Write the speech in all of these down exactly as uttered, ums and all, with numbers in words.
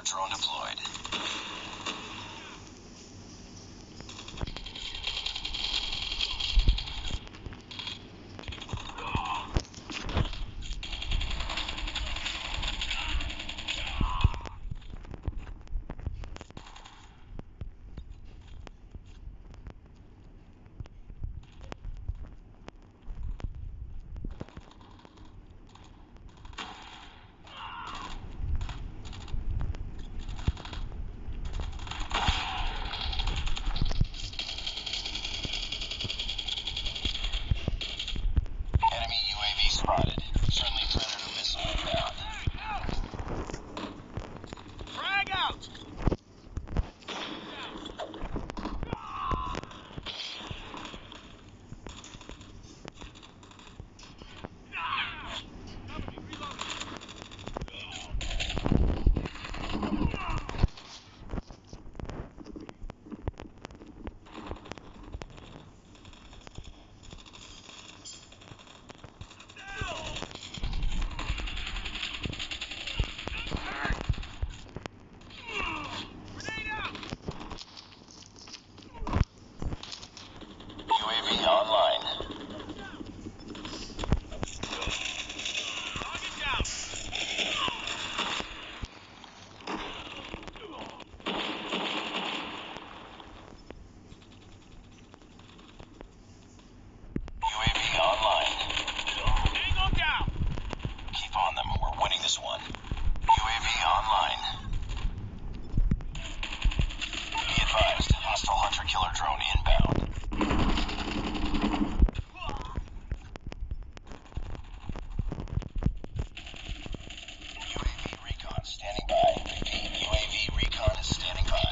drone deployed. Enemy U A V spotted. Friendly Predator missile inbound. Frag out! U A V online. Target down! U A V online. Tango down! Keep on them. We're winning this one. U A V online. Be advised. Hostile hunter-killer drone inbound. U A V recon standing by. Repeat, U A V recon is standing by.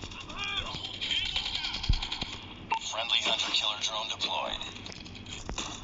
Friendly hunter-killer drone deployed.